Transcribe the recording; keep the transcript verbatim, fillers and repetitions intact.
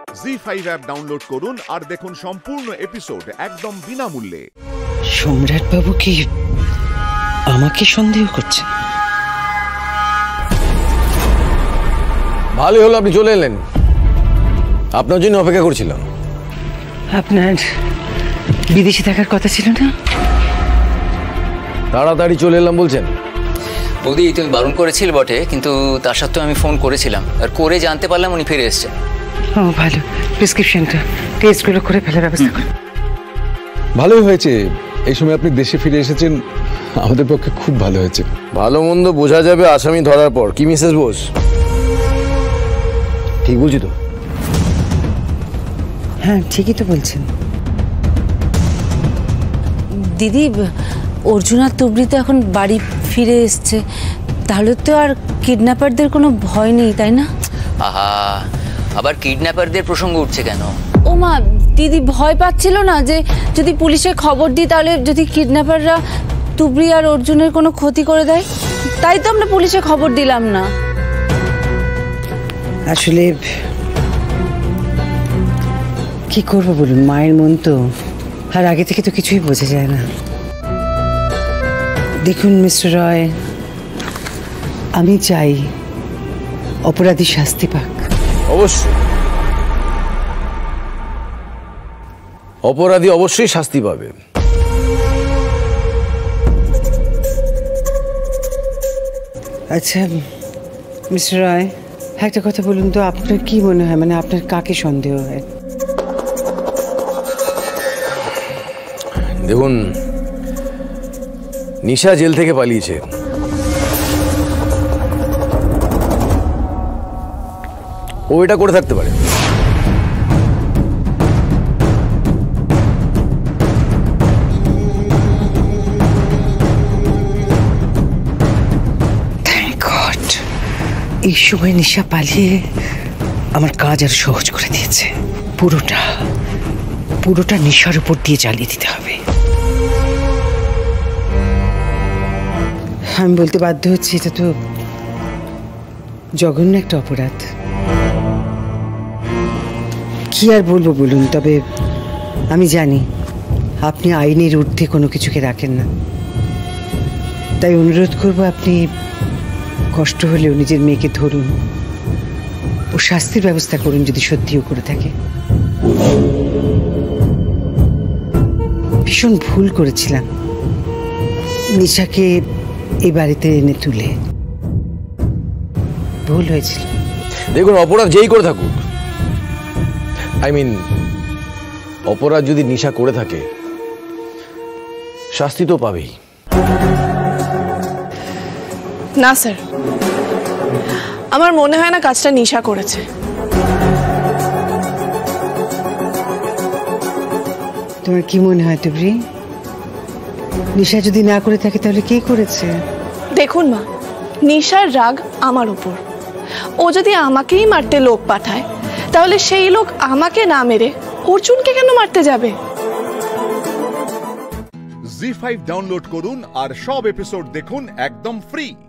জি five app download করুন আর দেখুন সম্পূর্ণ এপিসোড একদম বিনামূল্যে। সম্রাট বাবু কি আমাকে সন্দেহ করছে? ভালোই হলো আপনি চলে এলেন, আপনার জন্য অপেক্ষা করছিলাম। আপনার বিদেশে থাকার কথা ছিল না? তাড়াতাড়ি চলে এলাম বলছেন? বৌদি তুমি বারণ করেছিল বটে, কিন্তু তার সত্ত্বেও আমি ফোন করেছিলাম আর করে জানতে পারলাম উনি ফিরে এসেছেন। ও ভালো, প্রেসক্রিপশনটা টেস্টগুলো করে ফেলার ব্যবস্থা করুন। ভালোই হয়েছে এই সময় আপনি দেশে ফিরে এসেছেন, আমাদের পক্ষে খুব ভালো হয়েছে। ভালো মন্দ বোঝা যাবে আসামি ধরার পর, কি মিসেস বোস? ঠিক বলছি তো? হ্যাঁ ঠিকই তো বলছেন। দিদি, অর্জুন আর তুবড়ি তো এখন বাড়ি ফিরে এসছে, তাহলে তো আর কিডন্যাপারদের কোনো ভয় নেই, তাই না? আহা, আবার কিডন্যাপারদের প্রসঙ্গ উঠছে কেন? ও মা, দিদি ভয় পাচ্ছিল না যে যদি পুলিশে খবর দিই তাহলে যদি কিডন্যাপাররা তুবড়ি আর অর্জুনের কোনো ক্ষতি করে দেয়, তাই তো আমরা পুলিশে খবর দিলাম না। আসলে কি করবো বলুন, মায়ের মন তো, আর আগে থেকে তো কিছুই বোঝা যায় না। দেখুন মিস্টার রয়, আমি চাই অপরাধী শাস্তি পাক। অবশ্যই অপরাধী অবশ্যই শাস্তি পাবে। আচ্ছা মিস্টার রয়, একটা কথা বলুন তো, আপনার কি মনে হয়, মানে আপনার কাকে সন্দেহ হয়? দেখুন, নিশা জেল থেকে পালিয়েছে, ও এটা করে থাকতে পারে। এই সময় নিশা পালিয়ে আমার কাজ আর সহজ করে দিয়েছে। পুরোটা পুরোটা নিশার উপর দিয়ে চালিয়ে দিতে হবে। আমি বলতে বাধ্য হচ্ছি, এটা তো জঘন্য একটা অপরাধ। কি আর বলবো বলুন, তবে আমি জানি আপনি আইনের ঊর্ধ্বে কোনো কিছুকে রাখেন না, তাই অনুরোধ করবো আপনি কষ্ট হলেও নিজের মেয়েকে ধরুন ও শাস্তির ব্যবস্থা করুন, যদি সত্যিও করে থাকে। ভীষণ ভুল করেছিলাম নিশাকে এই বাড়িতে এনে তুলে, ভুল হয়েছিল। দেখুন, অপরাধ যেই করে থাকুক, আই মিন অপরাধ যদি নিশা করে থাকে শাস্তি তো পাবেই। না স্যার, আমার মনে হয় না কাজটা নিশা করেছে। তোমার কি মনে হয় তুবড়ি, নিশা যদি না করে থাকে তাহলে কে করেছে? দেখুন মা, নিশার রাগ আমার উপর। ও যদি আমাকেই মারতে লোক পাঠায়, তাহলে সেই লোক আমাকে না মেরে অর্জুনকে কেন মারতে যাবে? জি ফাইভ ডাউনলোড করুন আর সব এপিসোড দেখুন একদম ফ্রি।